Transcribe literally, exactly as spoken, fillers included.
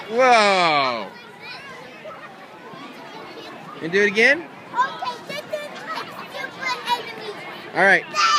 Whoa. And do it again? Okay, this is like super enemies. All right.